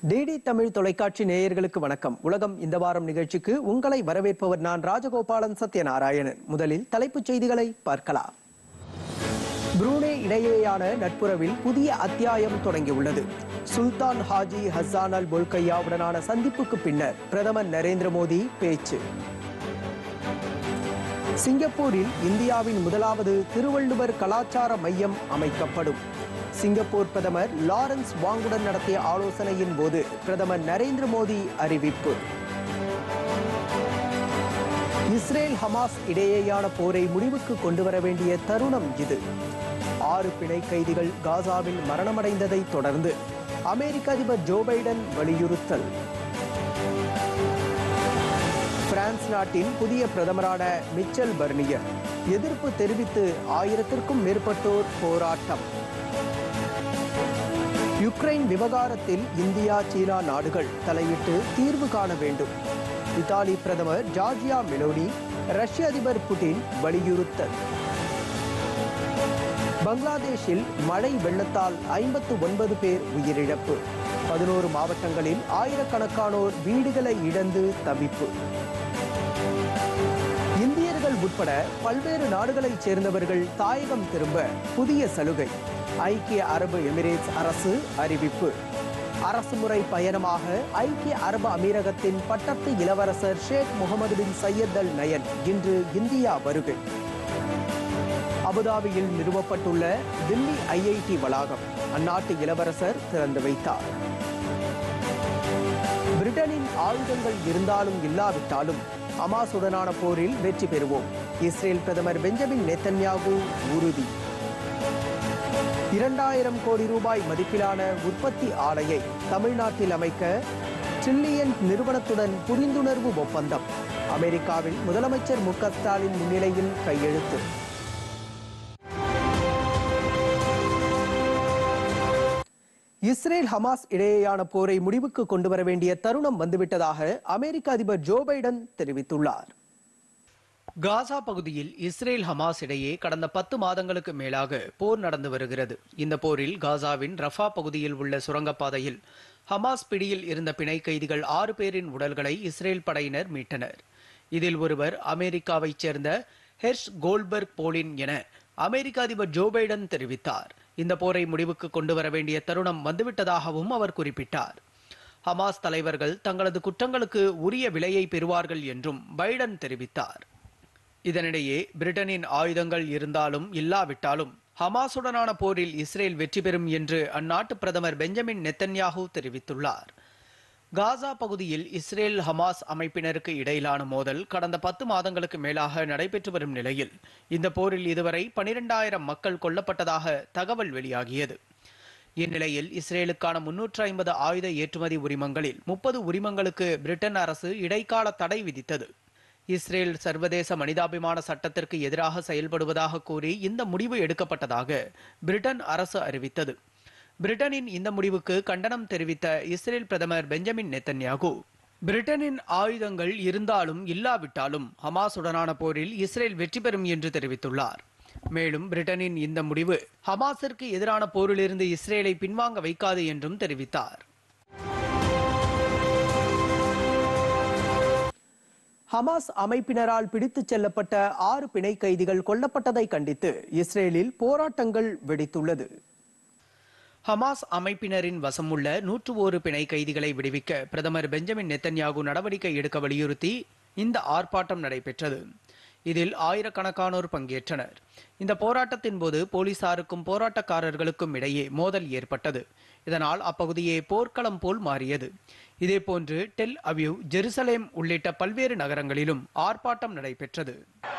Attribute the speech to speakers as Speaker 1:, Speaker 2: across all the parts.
Speaker 1: DD Tamil தொலைக்காட்சி நேயர்களுக்கு வணக்கம். உலகம் இந்த வாரம் நிகழ்ச்சிக்கு உங்களை வரவேற்பவர் நான் ராஜகோபாலன் சத்யநாராயணன். முதலில் தலைப்புச் செய்திகளை பார்க்கலாம். புரூனே இடையேயான நட்புறவில் புதிய அத்தியாயம் தொடங்கியுள்ளது. சுல்தான் ஹாஜி ஹசான் அல் பொல்கையாவுடனான சந்திப்புக்கு பின்னர் பிரதமர் நரேந்திர மோடி பேச்சு. சிங்கப்பூரில் இந்தியாவின் முதலாவது திருவள்ளுவர் கலாச்சார மையம் அமைக்கப்படும். சிங்கப்பூர் பிரதமர் லாரன்ஸ் வாங்குடன் நடத்திய ஆலோசனையின் போது பிரதமர் நரேந்திர மோடி அறிவிப்பு. இஸ்ரேல் ஹமாஸ் இடையேயான போரை முடிவுக்கு கொண்டு வர வேண்டிய தருணம் இது. 6 பிணை கைதிகள் காசாவில் மரணமடைந்ததை தொடர்ந்து அமெரிக்க அதிபர் ஜோ பைடன் வலியுறுத்தல். பிரான்ஸ் நாட்டின் புதிய பிரதமரான மிச்சல் பர்னியர் எதிர்ப்பு தெரிவித்து 1000க்கும் மேற்பட்டோர் போராட்டம். யுக்ரைன் விவகாரத்தில் இந்தியா சீனா நாடுகள் தலையிட்டு தீர்வு காண வேண்டும். இத்தாலி பிரதமர் ஜார்ஜியா மெலோனி ரஷ்ய அதிபர் புட்டின் வலியுறுத்தல். பங்களாதேஷில் மழை வெள்ளத்தால் 59 பேர் உயிரிழப்பு. 11 மாவட்டங்களில் ஆயிரக்கணக்கானோர் வீடுகளை இழந்து தவிப்பு. இந்தியர்கள் உட்பட பல்வேறு நாடுகளைச் சேர்ந்தவர்கள் தாயகம் திரும்ப புதிய சலுகை. ஐக்கிய அரபு எமிரேட்ஸ் அரசு அறிவிப்பு. அரசு முறை பயணமாக ஐக்கிய அரபு அமீரகத்தின் பட்டத்து இளவரசர் Sheikh Mohammed bin Zayed Al Nahyan இன்று இந்தியா வருகை. அபுதாபியில் நிறுவப்பட்டுள்ள தில்லி ஐஐடி வளாகம் அந்நாட்டு இளவரசர் திறந்து வைத்தார். பிரிட்டனின் ஆயுதங்கள் இருந்தாலும் இல்லாவிட்டாலும் ஹமாஸுடனான போரில் வெற்றி பெறுவோம். இஸ்ரேல் பிரதமர் பெஞ்சமின் நெத்தன்யாகு உறுதி. 2000 கோடி ரூபாய் மதிப்பிலான உற்பத்தி ஆலையை தமிழ்நாட்டில் அமைக்க ட்ரில்லியன்ட் நிறுவனத்துடன் புரிந்துணர்வு ஒப்பந்தம். அமெரிக்காவில் முதலமைச்சர் மு க ஸ்டாலின் முன்னிலையில் கையெழுத்து. இஸ்ரேல் ஹமாஸ் இடையேயான போரை முடிவுக்கு கொண்டு வர வேண்டிய தருணம் வந்துவிட்டதாக அமெரிக்க அதிபர் ஜோ பைடன் தெரிவித்துள்ளார். காசா பகுதியில் இஸ்ரேல் ஹமாஸ் இடையே கடந்த 10 மாதங்களுக்கு மேலாக போர் நடந்து வருகிறது. இந்த போரில் காசாவின் ரஃபா பகுதியில் உள்ள சுரங்கப்பாதையில் ஹமாஸ் பிடியில் இருந்த பிணை கைதிகள் 6 பேரின் உடல்களை இஸ்ரேல் படையினர் மீட்டனர். இதில் ஒருவர் அமெரிக்காவைச் சேர்ந்த ஹெர்ஷ் கோல்பர்க் போலின் என அமெரிக்க அதிபர் ஜோ பைடன் தெரிவித்தார். இந்த போரை முடிவுக்கு கொண்டு வர வேண்டிய தருணம் வந்துவிட்டதாகவும் அவர் குறிப்பிட்டார். ஹமாஸ் தலைவர்கள் தங்களது குற்றங்களுக்கு உரிய விலையை பெறுவார்கள் என்றும் பைடன் தெரிவித்தார். இதனிடையே பிரிட்டனின் ஆயுதங்கள் இருந்தாலும் இல்லாவிட்டாலும் ஹமாஸுடனான போரில் இஸ்ரேல் வெற்றி பெறும் என்று அந்நாட்டு பிரதமர் பெஞ்சமின் நெத்தன்யாகு தெரிவித்துள்ளார். காசா பகுதியில் இஸ்ரேல் ஹமாஸ் அமைப்பினருக்கு இடையிலான மோதல் கடந்த 10 மாதங்களுக்கு மேலாக நடைபெற்று வரும் நிலையில் இந்த போரில் இதுவரை 12,000 மக்கள் கொல்லப்பட்டதாக தகவல் வெளியாகியது. இந்நிலையில் இஸ்ரேலுக்கான 350 ஆயுத ஏற்றுமதி உரிமங்களில் 30 உரிமங்களுக்கு பிரிட்டன் அரசு இடைக்கால தடை விதித்தது. இஸ்ரேல் சர்வதேச மனிதாபிமான சட்டத்திற்கு எதிராக செயல்படுவதாக கூறி இந்த முடிவு எடுக்கப்பட்டதாக பிரிட்டன் அரசு அறிவித்தது. பிரிட்டனின் இந்த முடிவுக்கு கண்டனம் தெரிவித்த இஸ்ரேல் பிரதமர் பெஞ்சமின் நெத்தன்யாகு, பிரிட்டனின் ஆயுதங்கள் இருந்தாலும் இல்லாவிட்டாலும் ஹமாஸுடனான போரில் இஸ்ரேல் வெற்றி பெறும் என்று தெரிவித்துள்ளார். மேலும் பிரிட்டனின் இந்த முடிவு ஹமாஸிற்கு எதிரான போரிலிருந்து இஸ்ரேலை பின்வாங்க வைக்காது என்றும் தெரிவித்தார். ஹமாஸ் அமைப்பினரால் பிடித்துச் செல்லப்பட்ட 6 பிணை கைதிகள் கொல்லப்பட்டதை கண்டித்து இஸ்ரேலில் போராட்டங்கள் வெடித்துள்ளது. ஹமாஸ் அமைப்பினரின் வசமுள்ள 101 பிணை கைதிகளை விடுவிக்க பிரதமர் பெஞ்சமின் நெத்தன்யாகு நடவடிக்கை எடுக்க வலியுறுத்தி இந்த ஆர்ப்பாட்டம் நடைபெற்றது. இதில் ஆயிரக்கணக்கானோர் பங்கேற்றனர். இந்த போராட்டத்தின் போது போலீசாருக்கும் போராட்டக்காரர்களுக்கும் இடையே மோதல் ஏற்பட்டது. இதனால் அப்பகுதியே போர்க்களம் போல் மாறியது. இதேபோன்று டெல் அவிவ், ஜெருசலேம் உள்ளிட்ட பல்வேறு நகரங்களிலும் ஆர்ப்பாட்டம் நடைபெற்றது.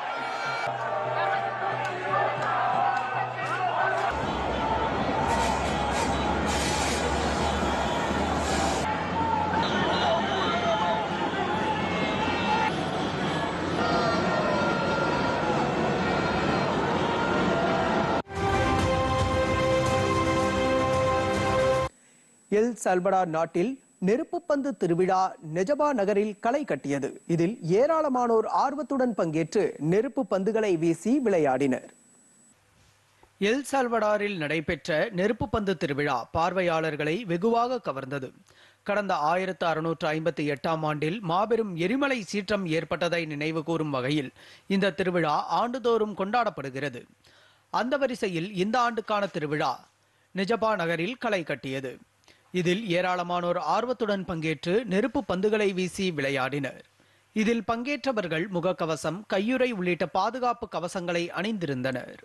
Speaker 1: எல் சல்வடார் நாட்டில் நெருப்பு பந்து திருவிழா நெஜபா நகரில் களை கட்டியது. இதில் ஏராளமானோர் ஆர்வத்துடன் பங்கேற்று நெருப்பு பந்துகளை வீசி விளையாடினர். எல் சால்வடாரில் நடைபெற்ற நெருப்பு பந்து திருவிழா பார்வையாளர்களை வெகுவாக கவர்ந்தது. கடந்த 1658ஆம் ஆண்டில் மாபெரும் எரிமலை சீற்றம் ஏற்பட்டதை நினைவு கூறும் வகையில் இந்த திருவிழா ஆண்டுதோறும் கொண்டாடப்படுகிறது. அந்த வரிசையில் இந்த ஆண்டுக்கான திருவிழா நிஜபா நகரில் களை கட்டியது. இதில் ஏராளமானோர் ஆர்வத்துடன் பங்கேற்று நெருப்பு பந்துகளை வீசி விளையாடினர். இதில் பங்கேற்றவர்கள் முகக்கவசம், கையுறை உள்ளிட்ட பாதுகாப்பு கவசங்களை அணிந்திருந்தனர்.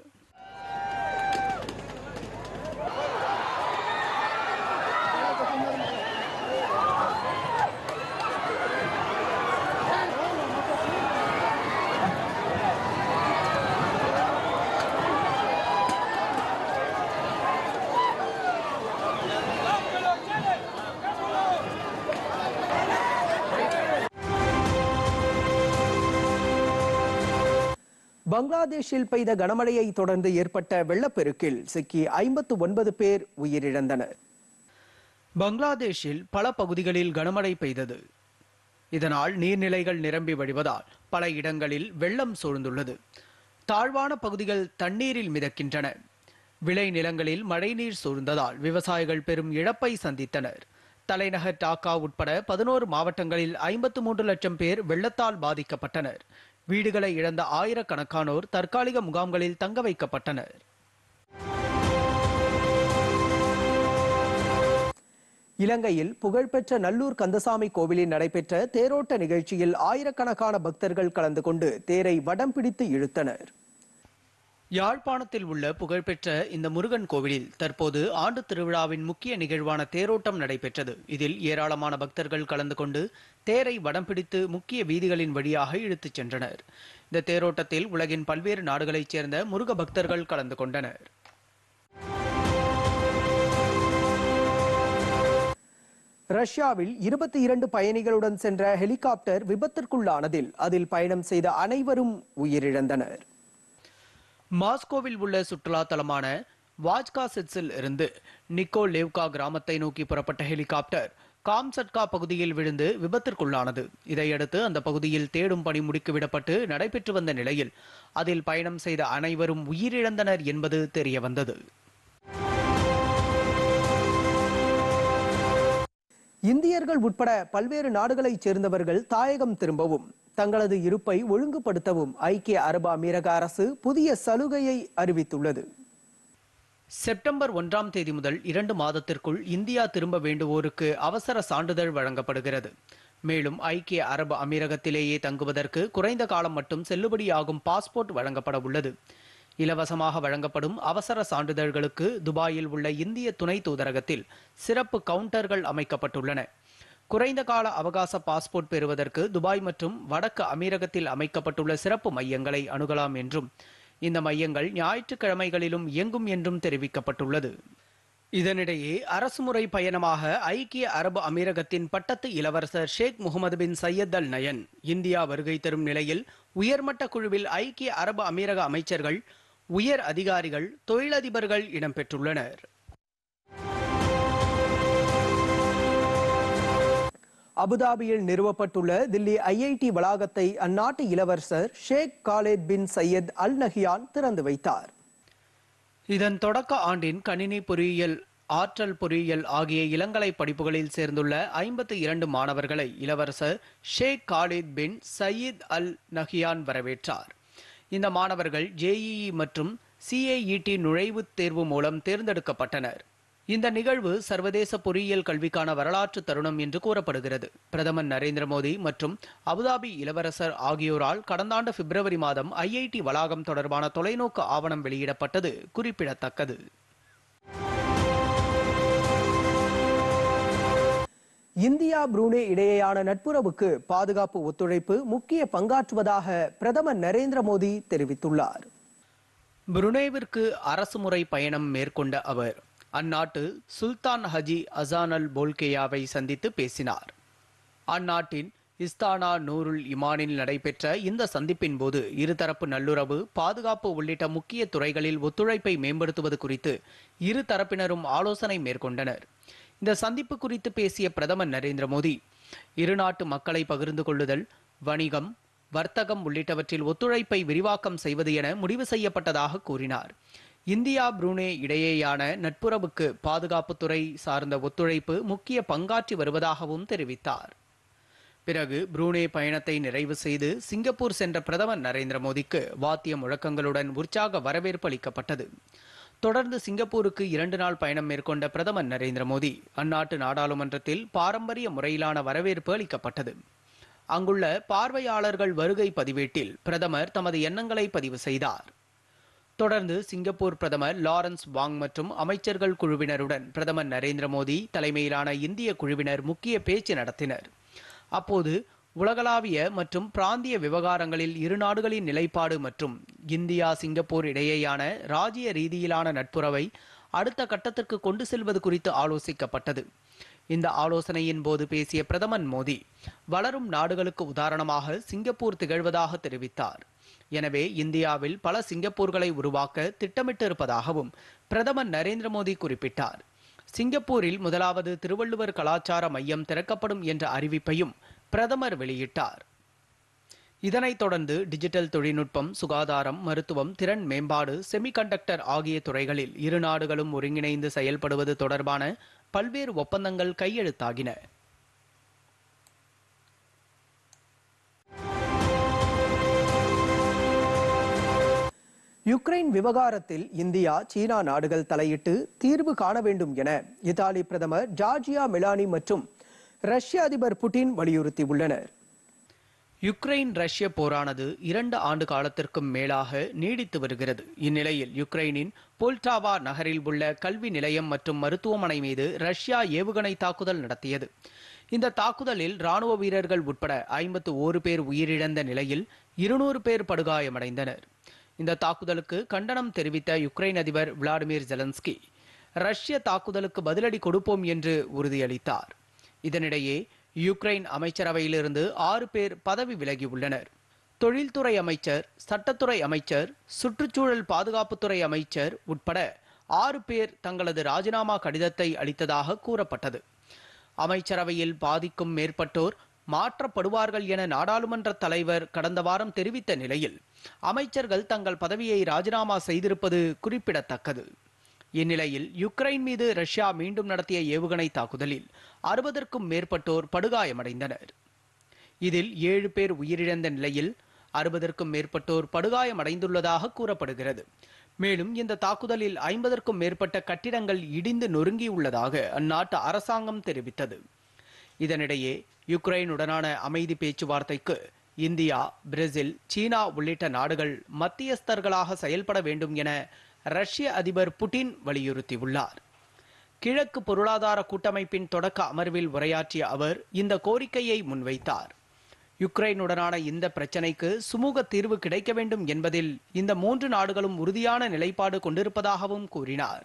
Speaker 1: பங்களாதேஷில் பெய்த கனமழையை தொடர்ந்து ஏற்பட்ட வெள்ளப்பெருக்கில் சிக்கி 59 பேர் உயிரிழந்தனர். பங்களாதேஷில் பல பகுதிகளில் கனமழை பெய்தது. இதனால் நீர்நிலைகள் நிரம்பி வழிவதால் பல இடங்களில் வெள்ளம் சூழ்ந்துள்ளது. தாழ்வான பகுதிகள் தண்ணீரில் மிதக்கின்றன. விளை நிலங்களில் மழைநீர் சூழ்ந்ததால் விவசாயிகள் பெரும் இழப்பை சந்தித்தனர். தலைநகர் டாக்கா உட்பட 11 மாவட்டங்களில் 53 லட்சம் பேர் வெள்ளத்தால் பாதிக்கப்பட்டனர். வீடுகளை இழந்த ஆயிரக்கணக்கானோர் தற்காலிக முகாம்களில் தங்க வைக்கப்பட்டனர். இலங்கையில் புகழ்பெற்ற நல்லூர் கந்தசாமி கோவிலில் நடைபெற்ற தேரோட்ட நிகழ்ச்சியில் ஆயிரக்கணக்கான பக்தர்கள் கலந்து கொண்டு தேரை வடம் பிடித்து இழுத்தனர். யாழ்ப்பாணத்தில் உள்ள புகழ்பெற்ற இந்த முருகன் கோவிலில் தற்போது ஆண்டு திருவிழாவின் முக்கிய நிகழ்வான தேரோட்டம் நடைபெற்றது. இதில் ஏராளமான பக்தர்கள் கலந்து கொண்டு தேரை வடம் பிடித்து முக்கிய வீதிகளின் வழியாக இழுத்துச் சென்றனர். இந்த தேரோட்டத்தில் உலகின் பல்வேறு நாடுகளைச் சேர்ந்த முருக பக்தர்கள் கலந்து கொண்டனர். ரஷ்யாவில் 22 பயணிகளுடன் சென்ற ஹெலிகாப்டர் விபத்திற்குள்ளானதில் அதில் பயணம் செய்த அனைவரும் உயிரிழந்தனர். மாஸ்கோவில் உள்ள சுற்றுலா தலமான வாஜ்காசெட்ஸில் இருந்து நிக்கோலேவ்கா கிராமத்தை நோக்கி புறப்பட்ட ஹெலிகாப்டர் காம்சட்கா பகுதியில் விழுந்து விபத்திற்குள்ளானது. இதையடுத்து அந்த பகுதியில் தேடும் பணி முடுக்கிவிடப்பட்டு நடைபெற்று வந்த நிலையில் அதில் பயணம் செய்த அனைவரும் உயிரிழந்தனர் என்பது தெரியவந்தது. இந்தியர்கள் உட்பட பல்வேறு நாடுகளைச் சேர்ந்தவர்கள் தாயகம் திரும்பவும் தங்களது இருப்பை ஒழுங்குபடுத்தவும் ஐக்கிய அரபு அமீரக அரசு புதிய சலுகையை அறிவித்துள்ளது. செப்டம்பர் 1ஆம் தேதி முதல் 2 மாதத்திற்குள் இந்தியா திரும்ப வேண்டுவோருக்கு அவசர சான்றிதழ் வழங்கப்படுகிறது. மேலும் ஐக்கிய அரபு அமீரகத்திலேயே தங்குவதற்கு குறைந்த காலம் மட்டும் செல்லுபடியாகும் பாஸ்போர்ட் வழங்கப்பட உள்ளது. இலவசமாக வழங்கப்படும் அவசர சான்றிதழ்களுக்கு துபாயில் உள்ள இந்திய துணை தூதரகத்தில் சிறப்பு கவுண்டர்கள் அமைக்கப்பட்டுள்ளன. குறைந்த கால அவகாச பாஸ்போர்ட் பெறுவதற்கு துபாய் மற்றும் வடக்கு அமீரகத்தில் அமைக்கப்பட்டுள்ள சிறப்பு மையங்களை அணுகலாம் என்றும் இந்த மையங்கள் ஞாயிற்றுக்கிழமைகளிலும் இயங்கும் என்றும் தெரிவிக்கப்பட்டுள்ளது. இதனிடையே அரசுமுறை பயணமாக ஐக்கிய அரபு அமீரகத்தின் பட்டத்து இளவரசர் Sheikh Mohammed bin Zayed Al Nahyan India வருகை தரும் நிலையில் உயர்மட்ட குழுவில் ஐக்கிய அரபு அமீரக அமைச்சர்கள், உயர் அதிகாரிகள், தொழிலதிபர்கள் இடம்பெற்றுள்ளனர். அபுதாபியில் நிறுவப்பட்டுள்ள தில்லி ஐஐடி வளாகத்தை அந்நாட்டு இளவரசர் Sheikh Khaled bin Zayed Al Nahyan திறந்து வைத்தார். இதன் தொடக்க ஆண்டின் கணினி பொறியியல், ஆற்றல் பொறியியல் ஆகிய இளங்கலை படிப்புகளில் சேர்ந்துள்ள 52 மாணவர்களை இளவரசர் Sheikh Khaled bin Zayed Al Nahyan வரவேற்றார். இந்த மாணவர்கள் JEE மற்றும் CAET நுழைவுத் தேர்வு மூலம் தேர்ந்தெடுக்கப்பட்டனர். இந்த நிகழ்வு சர்வதேச பொறியியல் கல்விக்கான வரலாற்று தருணம் என்று கூறப்படுகிறது. பிரதமர் நரேந்திர மோடி மற்றும் அபுதாபி இளவரசர் ஆகியோரால் கடந்த ஆண்டு பிப்ரவரி மாதம் IIT வளாகம் தொடர்பான தொலைநோக்கு ஆவணம் வெளியிடப்பட்டது குறிப்பிடத்தக்கது. இந்தியா புரூனே இடையேயான நட்புறவுக்கு பாதுகாப்பு ஒத்துழைப்பு முக்கிய பங்காற்றுவதாக பிரதமர் நரேந்திர மோடி தெரிவித்துள்ளார். புரூனேவிற்கு அரசுமுறை பயணம் மேற்கொண்ட அவர் அந்நாட்டு சுல்தான் ஹஜி அசான் அல் போல்கேயாவை சந்தித்து பேசினார். அந்நாட்டின் இஸ்தானா நூருல் இமானில் நடைபெற்ற இந்த சந்திப்பின் போது இருதரப்பு நல்லுறவு, பாதுகாப்பு உள்ளிட்ட முக்கிய துறைகளில் ஒத்துழைப்பை மேம்படுத்துவது குறித்து இரு தரப்பினரும் ஆலோசனை மேற்கொண்டனர். இந்த சந்திப்பு குறித்து பேசிய பிரதமர் நரேந்திர மோடி, இரு நாட்டு மக்களை பகிர்ந்து கொள்ளுதல், வணிகம், வர்த்தகம் உள்ளிட்டவற்றில் ஒத்துழைப்பை விரிவாக்கம் செய்வது என முடிவு செய்யப்பட்டதாக கூறினார். இந்தியா புரூனே இடையேயான நட்புறவுக்கு பாதுகாப்புத்துறை சார்ந்த ஒத்துழைப்பு முக்கிய பங்காற்றி வருவதாகவும் தெரிவித்தார். பிறகு புரூனே பயணத்தை நிறைவு செய்து சிங்கப்பூர் சென்ற பிரதமர் நரேந்திர மோடிக்கு வாத்திய முழக்கங்களுடன் உற்சாக வரவேற்பு அளிக்கப்பட்டது. தொடர்ந்து சிங்கப்பூருக்கு 2 நாள் பயணம் மேற்கொண்ட பிரதமர் நரேந்திர மோடி அந்நாட்டு நாடாளுமன்றத்தில் பாரம்பரிய முறையிலான வரவேற்பு அளிக்கப்பட்டது. அங்குள்ள பார்வையாளர்கள் வருகை பதிவேட்டில் பிரதமர் தமது எண்ணங்களை பதிவு செய்தார். தொடர்ந்து சிங்கப்பூர் பிரதமர் லாரன்ஸ் வாங் மற்றும் அமைச்சர்கள் குழுவினருடன் பிரதமர் நரேந்திர மோடி தலைமையிலான இந்திய குழுவினர் முக்கிய பேச்சு நடத்தினர். அப்போது உலகளாவிய மற்றும் பிராந்திய விவகாரங்களில் இரு நாடுகளின் நிலைப்பாடு மற்றும் இந்தியா சிங்கப்பூர் இடையேயான ராஜ்ய ரீதியிலான நட்புறவை அடுத்த கட்டத்திற்கு கொண்டு செல்வது குறித்து ஆலோசிக்கப்பட்டது. இந்த ஆலோசனையின் போது பேசிய பிரதமர் மோடி வளரும் நாடுகளுக்கு உதாரணமாக சிங்கப்பூர் திகழ்வதாக தெரிவித்தார். எனவே இந்தியாவில் பல சிங்கப்பூர்களை உருவாக்க திட்டமிட்டிருப்பதாகவும் பிரதமர் நரேந்திர மோடி குறிப்பிட்டார். சிங்கப்பூரில் முதலாவது திருவள்ளுவர் கலாச்சார மையம் திறக்கப்படும் என்ற அறிவிப்பையும் பிரதமர் வெளியிட்டார். இதனைத் தொடர்ந்து டிஜிட்டல் தொழில்நுட்பம், சுகாதாரம், மருத்துவம், திறன் மேம்பாடு, செமிகண்டக்டர் ஆகிய துறைகளில் இரு நாடுகளும் ஒருங்கிணைந்து செயல்படுவது தொடர்பான பல்வேறு ஒப்பந்தங்கள் கையெழுத்தாகின. யுக்ரைன் விவகாரத்தில் இந்தியா, சீனா நாடுகள் தலையிட்டு தீர்வு காண வேண்டும் என இத்தாலி பிரதமர் ஜார்ஜியா மெலானி மற்றும் ரஷ்ய அதிபர் புட்டின் வலியுறுத்தியுள்ளனர். யுக்ரைன் ரஷ்ய போரானது 2 ஆண்டு காலத்திற்கும் மேலாக நீடித்து வருகிறது. இந்நிலையில் யுக்ரைனின் போல்டாவா நகரில் உள்ள கல்வி நிலையம் மற்றும் மருத்துவமனை மீது ரஷ்யா ஏவுகணை தாக்குதல் நடத்தியது. இந்த தாக்குதலில் ராணுவ வீரர்கள் உட்பட 51 பேர் உயிரிழந்த நிலையில் 200 பேர் படுகாயமடைந்தனர். இந்த தாக்குதலுக்கு கண்டனம் தெரிவித்த யுக்ரைன் அதிபர் விளாடிமிர் ஜெலன்ஸ்கி ரஷ்ய தாக்குதலுக்கு பதிலடி கொடுப்போம் என்று உறுதியளித்தார். இதனிடையே யுக்ரைன் அமைச்சரவையிலிருந்து 6 பேர் பதவி விலகியுள்ளனர். தொழில்துறை அமைச்சர், சட்டத்துறை அமைச்சர், சுற்றுச்சூழல் பாதுகாப்புத்துறை அமைச்சர் உட்பட 6 பேர் தங்களது ராஜினாமா கடிதத்தை அளித்ததாக கூறப்பட்டது. அமைச்சரவையில் பாதிக்கும் மேற்பட்டோர் மாற்றப்படுவார்கள் என நாடாளுமன்ற தலைவர் கடந்த வாரம் தெரிவித்த நிலையில் அமைச்சர்கள் தங்கள் பதவியை ராஜினாமா செய்திருப்பது குறிப்பிடத்தக்கது. இந்நிலையில் யுக்ரைன் மீது ரஷ்யா மீண்டும் நடத்திய ஏவுகணை தாக்குதலில் 60க்கும் மேற்பட்டோர் படுகாயமடைந்தனர். இதில் 7 பேர் உயிரிழந்த நிலையில் 60க்கும் மேற்பட்டோர் படுகாயமடைந்துள்ளதாக கூறப்படுகிறது. மேலும் இந்த தாக்குதலில் 50க்கும் மேற்பட்ட கட்டிடங்கள் இடிந்து நொறுங்கியுள்ளதாக அந்நாட்டு அரசாங்கம் தெரிவித்தது. இதனிடையே யுக்ரைனுடனான அமைதி பேச்சுவார்த்தைக்கு இந்தியா, பிரேசில், சீனா உள்ளிட்ட நாடுகள் மத்தியஸ்தர்களாக செயல்பட வேண்டும் என ரஷ்ய அதிபர் புட்டின் வலியுறுத்தியுள்ளார். கிழக்கு பொருளாதார கூட்டமைப்பின் தொடக்க அமர்வில் உரையாற்றிய அவர் இந்த கோரிக்கையை முன்வைத்தார். யுக்ரைனுடனான இந்த பிரச்சினைக்கு சுமூக தீர்வு கிடைக்க வேண்டும் என்பதில் இந்த 3 நாடுகளும் உறுதியான நிலைப்பாடு கொண்டிருப்பதாகவும் கூறினார்.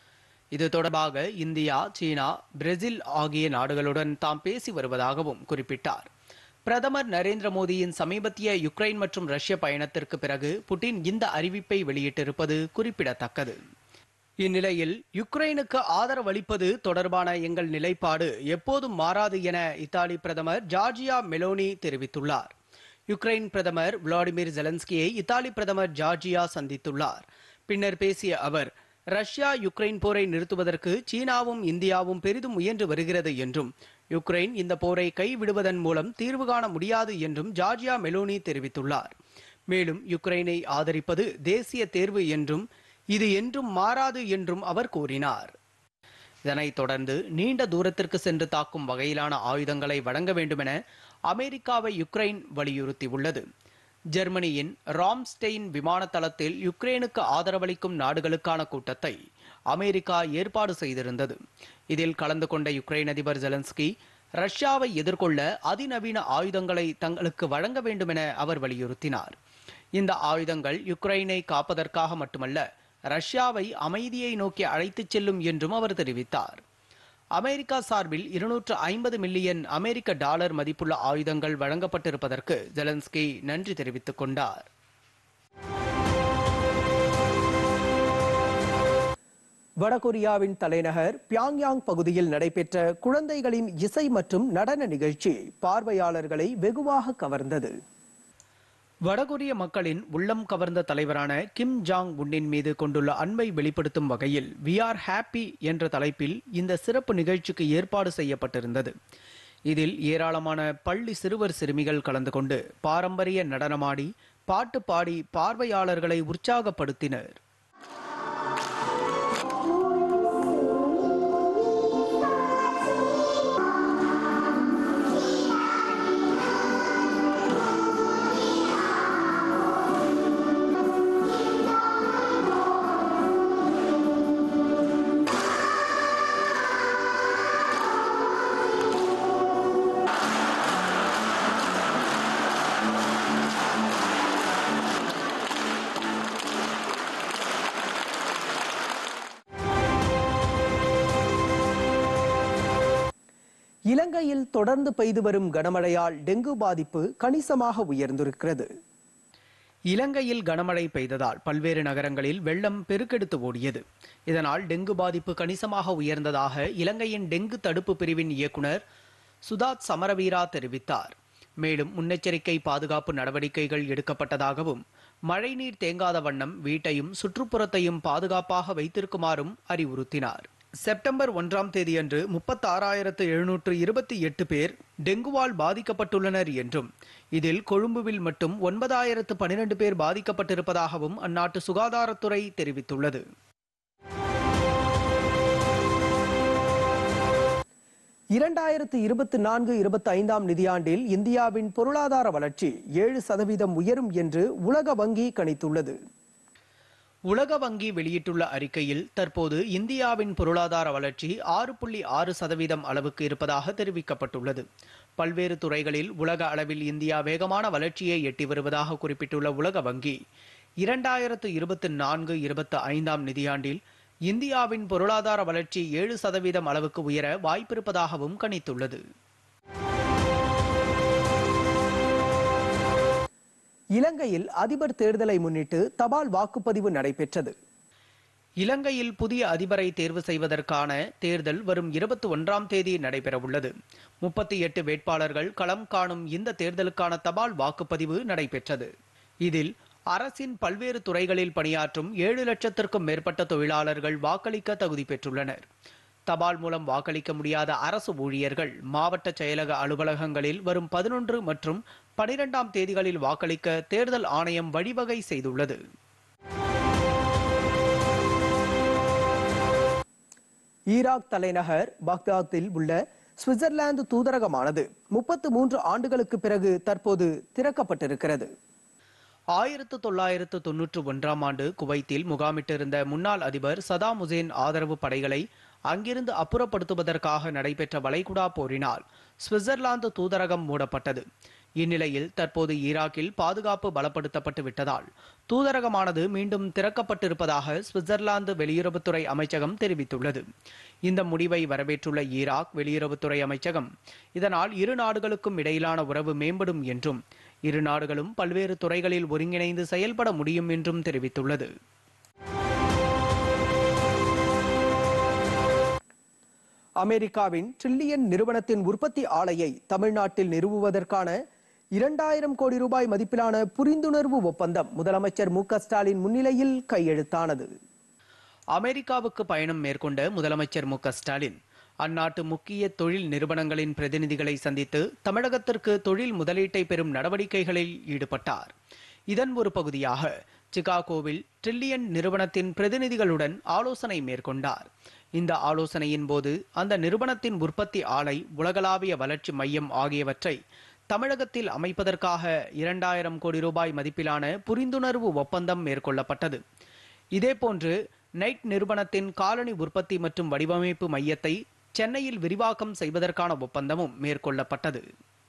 Speaker 1: இது தொடர்பாக இந்தியா, சீனா, பிரேசில் ஆகிய நாடுகளுடன் தாம் பேசி வருவதாகவும் குறிப்பிட்டார். பிரதமர் நரேந்திர மோடியின் சமீபத்திய யுக்ரைன் மற்றும் ரஷ்ய பயணத்திற்கு பிறகு புட்டின் இந்த அறிவிப்பை வெளியிட்டிருப்பது குறிப்பிடத்தக்கது. இந்நிலையில் யுக்ரைனுக்கு ஆதரவளிப்பது தொடர்பான எங்கள் நிலைப்பாடு எப்போதும் மாறாது என இத்தாலி பிரதமர் ஜார்ஜியா மெலோனி தெரிவித்துள்ளார். யுக்ரைன் பிரதமர் விளாடிமிர் ஜெலன்ஸ்கியை இத்தாலி பிரதமர் ஜார்ஜியா சந்தித்துள்ளார். பின்னர் பேசிய அவர், ரஷ்யா யுக்ரைன் போரை நிறுத்துவதற்கு சீனாவும் இந்தியாவும் பெரிதும் முயன்று வருகிறது என்றும் யுக்ரைன் இந்த போரை கைவிடுவதன் மூலம் தீர்வு காண முடியாது என்றும் ஜார்ஜியா மெலோனி தெரிவித்துள்ளார். மேலும் யுக்ரைனை ஆதரிப்பது தேசிய தேர்வு என்றும் இது என்றும் மாறாது என்றும் அவர் கூறினார். இதனைத் தொடர்ந்து நீண்ட தூரத்திற்கு சென்று தாக்கும் வகையிலான ஆயுதங்களை வழங்க வேண்டுமென அமெரிக்காவை யுக்ரைன் வலியுறுத்தியுள்ளது. ஜெர்மனியின் ராம்ஸ்டெயின் விமான தளத்தில் யுக்ரைனுக்கு ஆதரவளிக்கும் நாடுகளுக்கான கூட்டத்தை அமெரிக்கா ஏற்பாடு செய்திருந்தது. இதில் கலந்து கொண்ட யுக்ரைன் அதிபர் ஜெலன்ஸ்கி ரஷ்யாவை எதிர்கொள்ள அதிநவீன ஆயுதங்களை தங்களுக்கு வழங்க வேண்டும் என அவர் வலியுறுத்தினார். இந்த ஆயுதங்கள் யுக்ரைனை காப்பதற்காக மட்டுமல்ல, ரஷ்யாவை அமைதியை நோக்கி அழைத்துச் செல்லும் என்றும் அவர் தெரிவித்தார். அமெரிக்கா சார்பில் 250 மில்லியன் அமெரிக்க டாலர் மதிப்புள்ள ஆயுதங்கள் வழங்கப்பட்டிருப்பதற்கு ஜெலன்ஸ்கி நன்றி தெரிவித்துக் கொண்டார். வடகொரியாவின் தலைநகர் பியாங்யாங் பகுதியில் நடைபெற்ற குழந்தைகளின் இசை மற்றும் நடன நிகழ்ச்சி பார்வையாளர்களை வெகுவாக கவர்ந்தது. வடகொரிய மக்களின் உள்ளம் கவர்ந்த தலைவரான கிம் ஜாங் உன்னின் மீது கொண்டுள்ள அன்பை வெளிப்படுத்தும் வகையில் வி ஆர் ஹாப்பி என்ற தலைப்பில் இந்த சிறப்பு நிகழ்ச்சிக்கு ஏற்பாடு செய்யப்பட்டிருந்தது. இதில் ஏராளமான பள்ளி சிறுவர் சிறுமிகள் கலந்து கொண்டு பாரம்பரிய நடனமாடி பாட்டு பாடி பார்வையாளர்களை உற்சாகப்படுத்தினர். இலங்கையில் தொடர்ந்து பெய்து வரும் கனமழையால் டெங்கு பாதிப்பு கணிசமாக உயர்ந்திருக்கிறது. இலங்கையில் கனமழை பெய்ததால் பல்வேறு நகரங்களில் வெள்ளம் பெருக்கெடுத்து ஓடியது. இதனால் டெங்கு பாதிப்பு கணிசமாக உயர்ந்ததாக இலங்கையின் டெங்கு தடுப்பு பிரிவின் இயக்குனர் சுதாத் சமரவீரா தெரிவித்தார். மேலும் முன்னெச்சரிக்கை பாதுகாப்பு நடவடிக்கைகள் எடுக்கப்பட்டதாகவும் மழைநீர் தேங்காத வண்ணம் வீட்டையும் சுற்றுப்புறத்தையும் பாதுகாப்பாக வைத்திருக்குமாறும் அறிவுறுத்தினார். செப்டம்பர் 1ஆம் தேதியன்று 36,728 பேர் டெங்குவால் பாதிக்கப்பட்டுள்ளனர் என்றும் இதில் கொழும்புவில் மட்டும் 9,012 பேர் பாதிக்கப்பட்டிருப்பதாகவும் அந்நாட்டு சுகாதாரத்துறை தெரிவித்துள்ளது. இரண்டாயிரத்து 24-25 நிதியாண்டில் இந்தியாவின் பொருளாதார வளர்ச்சி 7% உயரும் என்று உலக வங்கி கணித்துள்ளது. உலக வங்கி வெளியிட்டுள்ள அறிக்கையில் தற்போது இந்தியாவின் பொருளாதார வளர்ச்சி 6.6% அளவுக்கு இருப்பதாக தெரிவிக்கப்பட்டுள்ளது. பல்வேறு துறைகளில் உலக அளவில் இந்தியா வேகமான வளர்ச்சியை எட்டி வருவதாக குறிப்பிட்டுள்ள உலக வங்கி 2024-25 நிதியாண்டில் இந்தியாவின் பொருளாதார வளர்ச்சி 7% அளவுக்கு உயர வாய்ப்பிருப்பதாகவும் கணித்துள்ளது. இலங்கையில் அதிபர் தேர்தலை முன்னிட்டு தபால் வாக்குப்பதிவு நடைபெற்றது. இலங்கையில் புதிய அதிபரை தேர்வு செய்வதற்கான தேர்தல் வரும் 21ஆம் தேதி நடைபெறவுள்ளது. 38 வேட்பாளர்கள் களம் காணும் இந்த தேர்தலுக்கான தபால் வாக்குப்பதிவு நடைபெற்றது. இதில் அரசின் பல்வேறு துறைகளில் பணியாற்றும் 7 லட்சத்திற்கும் மேற்பட்ட தொழிலாளர்கள் வாக்களிக்க தகுதி பெற்றுள்ளனர். தபால் மூலம் வாக்களிக்க முடியாத அரசு ஊழியர்கள் மாவட்ட செயலக அலுவலகங்களில் வரும் 11 மற்றும் 12ஆம் தேதிகளில் வாக்களிக்க தேர்தல் ஆணையம் வழிவகை செய்துள்ளது. ஈராக் தலைநகர் பாக்தாத்தில் உள்ள சுவிட்சர்லாந்து தூதரகமானது 33 ஆண்டுகளுக்கு பிறகு தற்போது திறக்கப்பட்டிருக்கிறது. 1991ஆம் ஆண்டு குவைத்தில் முகாமிட்டிருந்த முன்னாள் அதிபர் சதாம் ஹுசேன் ஆதரவு படைகளை அங்கிருந்து அப்புறப்படுத்துவதற்காக நடைபெற்ற வளைகுடா போரினால் சுவிட்சர்லாந்து தூதரகம் மூடப்பட்டது. இந்நிலையில் தற்போது ஈராக்கில் பாதுகாப்பு பலப்படுத்தப்பட்டு விட்டதால் தூதரகமானது மீண்டும் திறக்கப்பட்டிருப்பதாக சுவிட்சர்லாந்து வெளியுறவுத்துறை அமைச்சகம் தெரிவித்துள்ளது. இந்த முடிவை வரவேற்றுள்ள ஈராக் வெளியுறவுத்துறை அமைச்சகம் இதனால் இரு நாடுகளுக்கும் இடையிலான உறவு மேம்படும் என்றும் இரு நாடுகளும் பல்வேறு துறைகளில் ஒருங்கிணைந்து செயல்பட முடியும் என்றும் தெரிவித்துள்ளது. அமெரிக்காவின் ட்ரில்லியன் நிறுவனத்தின் உற்பத்தி ஆலையை தமிழ்நாட்டில் நிறுவுவதற்கான 2000 கோடி ரூபாய் மதிப்பிலான புரிந்துணர்வு ஒப்பந்தம் முதலமைச்சர் மு க ஸ்டாலின் முன்னிலையில் கையெழுத்தானது. அமெரிக்காவுக்கு பயணம் மேற்கொண்ட முதலமைச்சர் மு க ஸ்டாலின் அந்நாட்டு முக்கிய தொழில் நிறுவனங்களின் பிரதிநிதிகளை சந்தித்து தமிழகத்திற்கு தொழில் முதலீட்டை பெறும் நடவடிக்கைகளில் ஈடுபட்டார். இதன் ஒரு பகுதியாக சிகாகோவில் ட்ரில்லியன் நிறுவனத்தின் பிரதிநிதிகளுடன் ஆலோசனை மேற்கொண்டார். இந்த ஆலோசனையின் போது அந்த நிறுவனத்தின் உற்பத்தி ஆலை, உலகளாவிய வளர்ச்சி மையம் ஆகியவற்றை தமிழகத்தில் அமைப்பதற்காக 2000 கோடி ரூபாய் மதிப்பிலான புரிந்துணர்வு ஒப்பந்தம் மேற்கொள்ளப்பட்டது. இதேபோன்று நைட் நிறுவனத்தின் காலனி உற்பத்தி மற்றும் வடிவமைப்பு மையத்தை சென்னையில் விரிவாக்கம் செய்வதற்கான ஒப்பந்தமும் மேற்கொள்ளப்பட்டது.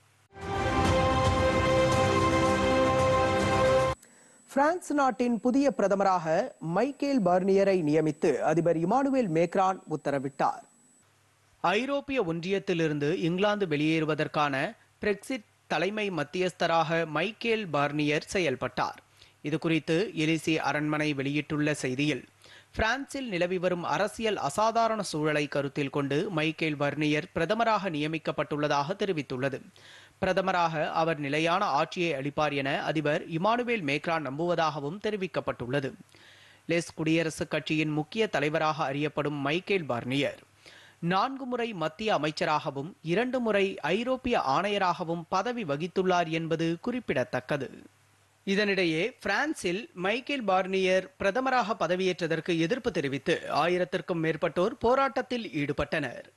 Speaker 1: பிரான்ஸ் நாட்டின் புதிய பிரதமராக மைக்கேல் பார்னியரை நியமித்து அதிபர் இமானுவேல் மேக்ரான் உத்தரவிட்டார். ஐரோப்பிய ஒன்றியத்திலிருந்து இங்கிலாந்து வெளியேறுவதற்கான பிரெக்சிட் தலைமை மத்தியஸ்தராக மைக்கேல் பார்னியர் செயல்பட்டார். இதுகுறித்து எலிசி அரண்மனை வெளியிட்டுள்ள செய்தியில், பிரான்சில் நிலவி வரும் அரசியல் அசாதாரண சூழலை கருத்தில் கொண்டு மைக்கேல் பார்னியர் பிரதமராக நியமிக்கப்பட்டுள்ளதாக தெரிவித்துள்ளது. பிரதமராக அவர் நிலையான ஆட்சியை அளிப்பார் என அதிபர் இமானுவேல் மேக்ரான் நம்புவதாகவும் தெரிவிக்கப்பட்டுள்ளது. லெஸ் குடியரசுக் கட்சியின் முக்கிய தலைவராக அறியப்படும் மைக்கேல் பார்னியர் 4 முறை மத்திய அமைச்சராகவும் 2 முறை ஐரோப்பிய ஆணையராகவும் பதவி வகித்துள்ளார் என்பது குறிப்பிடத்தக்கது. இதனிடையே பிரான்சில் மைக்கேல் பார்னியர் பிரதமராக பதவியேற்றதற்கு எதிர்ப்பு தெரிவித்து 1000க்கும் மேற்பட்டோர் போராட்டத்தில் ஈடுபட்டனர்.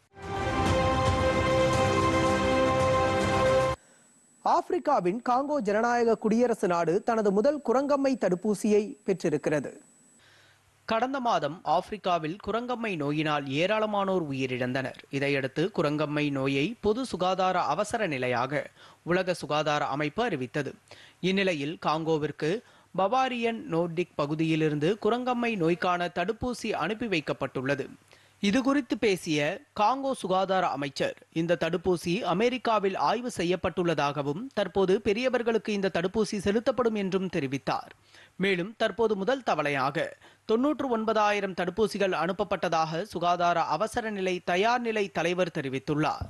Speaker 1: ஆப்பிரிக்காவின் காங்கோ ஜனநாயக குடியரசு நாடு தனது முதல் குரங்கம்மை தடுப்பூசியை பெற்றிருக்கிறது. கடந்த மாதம் ஆப்பிரிக்காவில் குரங்கம்மை நோயினால் ஏராளமானோர் உயிரிழந்தனர். இதையடுத்து குரங்கம்மை நோயை பொது சுகாதார அவசர நிலையாக உலக சுகாதார அமைப்பு அறிவித்தது. இந்நிலையில் காங்கோவிற்கு பவாரியன் நோர்டிக் பகுதியிலிருந்து குரங்கம்மை நோய்க்கான தடுப்பூசி அனுப்பி வைக்கப்பட்டுள்ளது. இதுகுறித்து பேசிய காங்கோ சுகாதார அமைச்சர், இந்த தடுப்பூசி அமெரிக்காவில் ஆய்வு செய்யப்பட்டுள்ளதாகவும் தற்போது பெரியவர்களுக்கு இந்த தடுப்பூசி செலுத்தப்படும் என்றும் தெரிவித்தார். மேலும் தற்போது முதல் தவணையாக 99,000 தடுப்பூசிகள் அனுப்பப்பட்டதாக சுகாதார அவசர நிலை தயார் நிலை தலைவர் தெரிவித்துள்ளார்.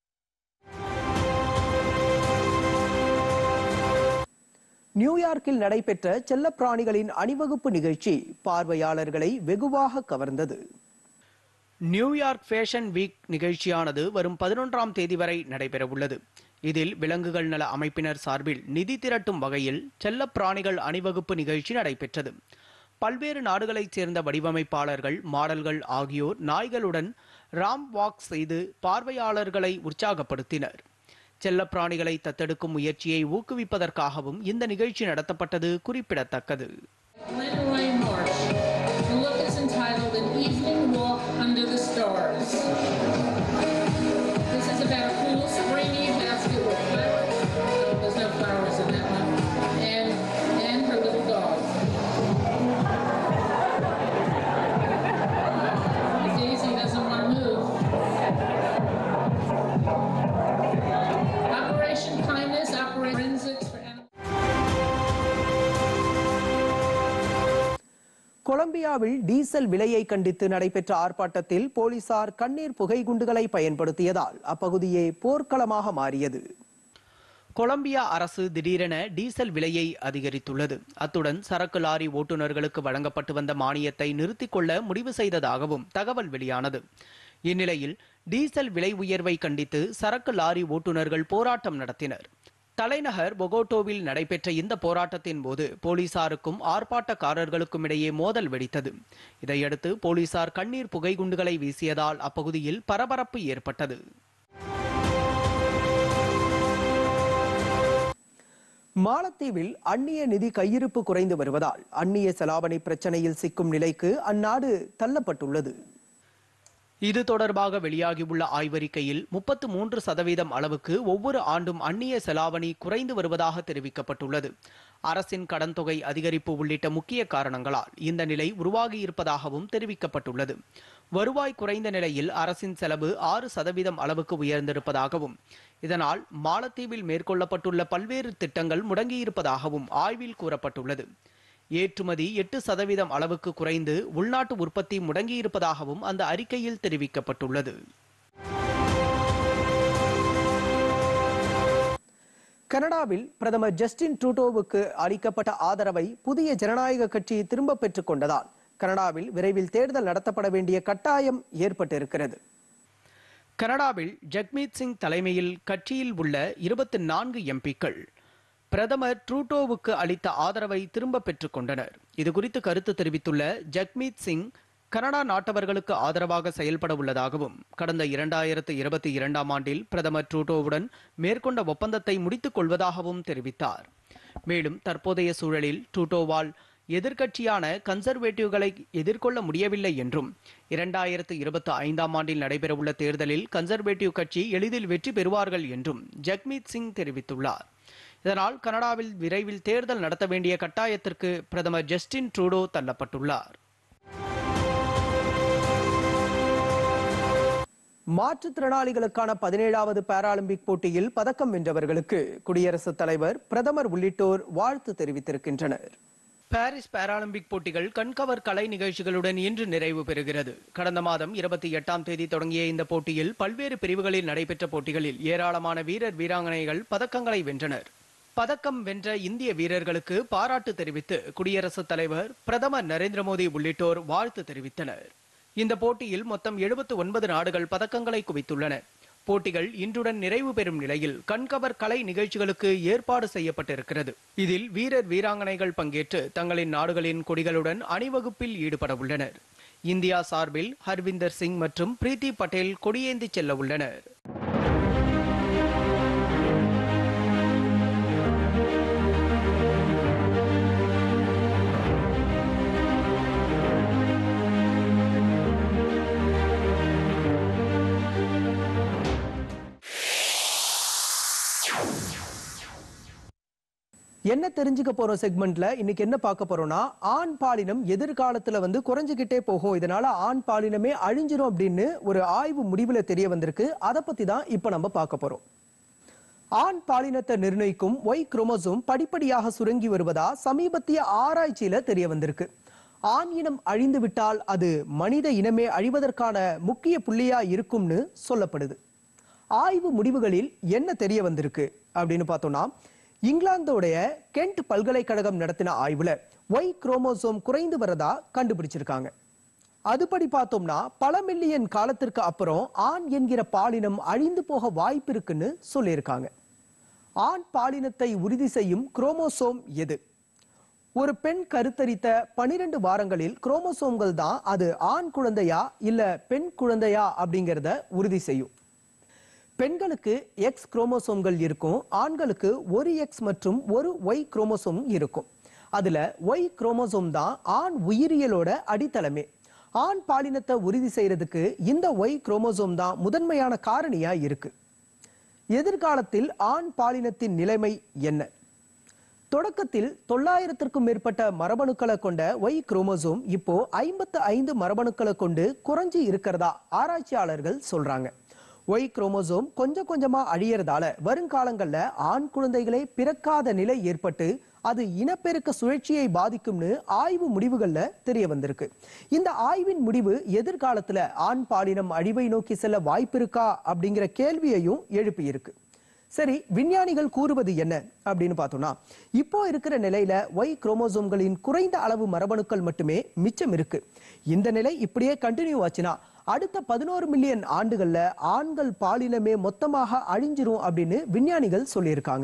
Speaker 1: நியூயார்க்கில் நடைபெற்ற செல்லப்பிராணிகளின் அணிவகுப்பு நிகழ்ச்சி பார்வையாளர்களை வெகுவாக கவர்ந்தது. நியூயார்க் ஃபேஷன் வீக் நிகழ்ச்சியானது வரும் 11ஆம் தேதி வரை நடைபெறவுள்ளது. இதில் விலங்குகள் நல அமைப்பினர் சார்பில் நிதி திரட்டும் வகையில் செல்லப்பிராணிகள் அணிவகுப்பு நிகழ்ச்சி நடைபெற்றது. பல்வேறு நாடுகளைச் சேர்ந்த வடிவமைப்பாளர்கள், மாடல்கள் ஆகியோர் நாய்களுடன் ராம்ப் வாக் செய்து பார்வையாளர்களை உற்சாகப்படுத்தினர். செல்லப்பிராணிகளை தத்தெடுக்கும் முயற்சியை ஊக்குவிப்பதற்காகவும் இந்த நிகழ்ச்சி நடத்தப்பட்டது குறிப்பிடத்தக்கது. கொலம்பியாவில் டீசல் விலையை கண்டித்து நடைபெற்ற ஆர்ப்பாட்டத்தில் போலீசார் கண்ணீர் புகை குண்டுகளை பயன்படுத்தியதால் அப்பகுதியே போர்க்களமாக மாறியது. கொலம்பியா அரசு திடீரென டீசல் விலையை அதிகரித்துள்ளது. அத்துடன் சரக்கு லாரி ஓட்டுநர்களுக்கு வழங்கப்பட்டு வந்த மானியத்தை நிறுத்திக் கொள்ள முடிவு செய்ததாகவும் தகவல் வெளியானது. இந்நிலையில் டீசல் விலை உயர்வை கண்டித்து சரக்கு லாரி ஓட்டுநர்கள் போராட்டம் நடத்தினர். தலைநகர் பொகோட்டோவில் நடைபெற்ற இந்த போராட்டத்தின் போது போலீசாருக்கும் ஆர்ப்பாட்டக்காரர்களுக்கும் இடையே மோதல் வெடித்தது. இதையடுத்து போலீசார் கண்ணீர் புகை குண்டுகளை வீசியதால் அப்பகுதியில் பரபரப்பு ஏற்பட்டது. மாலத்தீவில் அந்நிய நிதி கையிருப்பு குறைந்து வருவதால் அந்நிய செலாவணி பிரச்சனையில் சிக்கும் நிலைக்கு அந்நாடு தள்ளப்பட்டுள்ளது. இது தொடர்பாக வெளியாகியுள்ள ஆய்வறிக்கையில் 33% அளவுக்கு ஒவ்வொரு ஆண்டும் அந்நிய செலாவணி குறைந்து வருவதாக தெரிவிக்கப்பட்டுள்ளது. அரசின் கடன் தொகை அதிகரிப்பு உள்ளிட்ட முக்கிய காரணங்களால் இந்த நிலை உருவாகியிருப்பதாகவும் தெரிவிக்கப்பட்டுள்ளது. வருவாய் குறைந்த நிலையில் அரசின் செலவு 6% அளவுக்கு உயர்ந்திருப்பதாகவும் இதனால் மாலத்தீவில் மேற்கொள்ளப்பட்டுள்ள பல்வேறு திட்டங்கள் முடங்கியிருப்பதாகவும் ஆய்வில் கூறப்பட்டுள்ளது. ஏற்றுமதி 8% அளவுக்கு குறைந்து உள்நாட்டு உற்பத்தி முடங்கியிருப்பதாகவும் அந்த அறிக்கையில் தெரிவிக்கப்பட்டுள்ளது. கனடாவில் பிரதமர் ஜஸ்டின் ட்ரூடோவுக்கு அளிக்கப்பட்ட ஆதரவை புதிய ஜனநாயக கட்சி திரும்ப பெற்றுக் கொண்டதால் கனடாவில் விரைவில் தேர்தல் நடத்தப்பட வேண்டிய கட்டாயம் ஏற்பட்டிருக்கிறது. கனடாவில் ஜக்மீத் சிங் தலைமையில் கட்சியில் உள்ள 24 எம்பிக்கள் பிரதமர் ட்ரூடோவுக்கு அளித்த ஆதரவை திரும்ப பெற்றுக் கொண்டனர். இதுகுறித்து கருத்து தெரிவித்துள்ள ஜக்மீத் சிங், கனடா நாட்டவர்களுக்கு ஆதரவாக செயல்பட உள்ளதாகவும் கடந்த 2022ஆம் ஆண்டில் பிரதமர் ட்ரூடோவுடன் மேற்கொண்ட ஒப்பந்தத்தை முடித்துக் கொள்வதாகவும் தெரிவித்தார். மேலும் தற்போதைய சூழலில் ட்ரூடோவால் எதிர்க்கட்சியான கன்சர்வேட்டிவ்களை எதிர்கொள்ள முடியவில்லை என்றும் 2025ஆம் ஆண்டில் நடைபெறவுள்ள தேர்தலில் கன்சர்வேட்டிவ் கட்சி எளிதில் வெற்றி பெறுவார்கள் என்றும் ஜக்மீத் சிங் தெரிவித்துள்ளார். இதனால் கனடாவில் விரைவில் தேர்தல் நடத்த வேண்டிய கட்டாயத்திற்கு பிரதமர் ஜஸ்டின் ட்ரூடோ தள்ளப்பட்டுள்ளார். மாற்றுத்திறனாளிகளுக்கான 17வது பாராலிம்பிக் போட்டியில் பதக்கம் வென்றவர்களுக்கு குடியரசுத் தலைவர், பிரதமர் உள்ளிட்டோர் வாழ்த்து தெரிவித்திருக்கின்றனர். பாரிஸ் பாராலிம்பிக் போட்டிகள் கண்கவர் கலை நிகழ்ச்சிகளுடன் இன்று நிறைவு பெறுகிறது. கடந்த மாதம் 28ஆம் தேதி தொடங்கிய இந்த போட்டியில் பல்வேறு பிரிவுகளில் நடைபெற்ற போட்டிகளில் ஏராளமான வீரர் வீராங்கனைகள் பதக்கங்களை வென்றனர். பதக்கம் வென்ற இந்திய வீரர்களுக்கு பாராட்டு தெரிவித்து குடியரசுத் தலைவர், பிரதமர் நரேந்திர மோடி உள்ளிட்டோர் வாழ்த்து தெரிவித்தனர். இந்த போட்டியில் மொத்தம் 79 நாடுகள் பதக்கங்களை குவித்துள்ளன. போட்டிகள் இன்றுடன் நிறைவு பெறும் நிலையில் கண்கவர் கலை நிகழ்ச்சிகளுக்கு ஏற்பாடு செய்யப்பட்டிருக்கிறது. இதில் வீரர் வீராங்கனைகள் பங்கேற்று தங்களின் நாடுகளின் கொடிகளுடன் அணிவகுப்பில் ஈடுபட உள்ளனர். இந்தியா சார்பில் ஹர்விந்தர் சிங் மற்றும் பிரீத்தி பட்டேல் கொடியேந்தி செல்ல உள்ளனர். என்ன தெரிஞ்சுக்க போற செக்மெண்ட்ல இன்னைக்கு என்ன பார்க்க போறோம்னா, ஆண் பாலினம் எதிர்காலத்துல குறைஞ்சுகிட்டே போகும், இதனால ஆண் பாலினமே அழிஞ்சிரும் அப்படின்னு ஒரு ஆய்வு முடிவுல தெரிய வந்திருக்கு. அதை பத்தி தான் இப்ப நம்ம பார்க்க போறோம். ஆண் பாலினத்தை நிர்ணயிக்கும் Y குரோமோசோம் படிப்படியாக சுருங்கி வருவதா சமீபத்திய ஆராய்ச்சியில தெரிய வந்திருக்கு. ஆண் இனம் அழிந்து விட்டால் அது மனித இனமே அழிவதற்கான முக்கிய புள்ளியா இருக்கும்னு சொல்லப்படுது. ஆய்வு முடிவுகளில் என்ன தெரிய வந்திருக்கு அப்படின்னு பார்த்தோம்னா, இங்கிலாந்தோடைய கென்ட் பல்கலைக்கழகம் நடத்தின ஆய்வுல Y குரோமோசோம் குறைந்து வரதா கண்டுபிடிச்சிருக்காங்க. அதுபடி பார்த்தோம்னா பல மில்லியன் காலத்திற்கு அப்புறம் ஆண் என்கிற பாலினம் அழிந்து போக வாய்ப்பு இருக்குன்னு சொல்லியிருக்காங்க. ஆண் பாலினத்தை உறுதி செய்யும் குரோமோசோம் எது? ஒரு பெண் கருத்தரித்த 12 வாரங்களில் குரோமோசோம்கள் தான் அது ஆண் குழந்தையா இல்ல பெண் குழந்தையா அப்படிங்கிறத உறுதி செய்யும். பெண்களுக்கு X குரோமோசோம்கள் இருக்கும், ஆண்களுக்கு ஒரு X மற்றும் ஒரு Y குரோமோசோம் இருக்கும். அதுல Y குரோமோசோம் தான் ஆண் உயிரியலோட அடித்தளமே. ஆண் பாலினத்தை உறுதி செய்யறதுக்கு இந்த Y குரோமோசோம் தான் முதன்மையான காரணியா இருக்கு. எதிர்காலத்தில் ஆண் பாலினத்தின் நிலைமை என்ன? தொடக்கத்தில் 900க்கும் மேற்பட்ட மரபணுக்களை கொண்ட Y குரோமோசோம் இப்போ 55 மரபணுக்களை கொண்டு குறைஞ்சி இருக்கிறதா ஆராய்ச்சியாளர்கள் சொல்றாங்க. Y குரோமோசோம் கொஞ்சம் கொஞ்சமா அழியறதால வருங்காலங்கள்ல ஆண் குழந்தைகளே பிறக்காத நிலை ஏற்பட்டு அது இனப்பெருக்க சுழற்சியை பாதிக்கும்னு ஆய்வு முடிவுகள்ல தெரிய வந்திருக்கு. இந்த ஆய்வின் முடிவு எதிர்காலத்துல ஆண் பாலினம் அழிவை நோக்கி செல்ல வாய்ப்பு இருக்கா அப்படிங்கிற கேள்வியையும் எழுப்பி இருக்கு. சரி, விஞ்ஞானிகள் கூறுவது என்ன அப்படின்னு பார்த்தோம்னா, இப்போ இருக்கிற நிலையில Y குரோமோசோம்களின் குறைந்த அளவு மரபணுக்கள் மட்டுமே மிச்சம் இருக்கு. இந்த நிலை இப்படியே கண்டினியூ ஆச்சுன்னா அடுத்த 11 மில்லியன் ஆண்டுகள்ல ஆண்கள் பாலினமே மொத்தமாக அழிஞ்சிரும் அப்படின்னு விஞ்ஞானிகள் சொல்லியிருக்காங்க.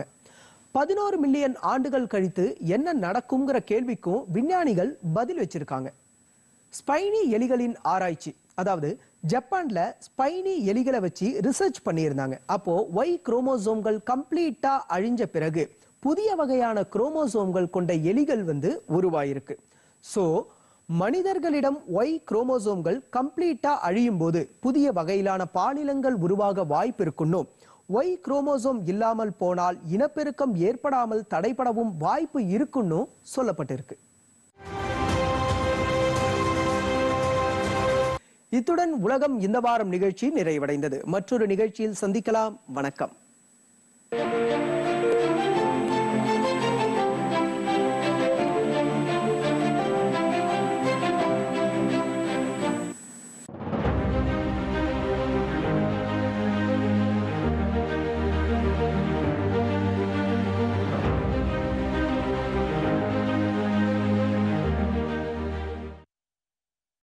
Speaker 1: 11 மில்லியன் ஆண்டுகள் கழித்து என்ன நடக்குங்கிற கேள்விக்கும் விஞ்ஞானிகள் பதில் வச்சிருக்காங்க. ஸ்பைனி எலிகளின் ஆராய்ச்சி, அதாவது ஜப்பான்ல ஸ்பைனி எலிகளை வச்சு ரிசர்ச் பண்ணியிருந்தாங்க. அப்போ Y குரோமோசோம்கள் கம்ப்ளீட்டா அழிஞ்ச பிறகு புதிய வகையான குரோமோசோம்கள் கொண்ட எலிகள் உருவாயிருக்கு. சோ மனிதர்களிடம் Y குரோமோசோம்கள் கம்ப்ளீட்டா அழியும் போது புதிய வகையிலான பாலினங்கள் உருவாக வாய்ப்பு இருக்குன்னும், Y குரோமோசோம் இல்லாமல் போனால் இனப்பெருக்கம் ஏற்படாமல் தடைபடவும் வாய்ப்பு இருக்குன்னு சொல்லப்பட்டிருக்கு. இத்துடன் உலகம் இந்த வாரம் நிகழ்ச்சி நிறைவடைந்தது. மற்றொரு நிகழ்ச்சியில் சந்திக்கலாம். வணக்கம்.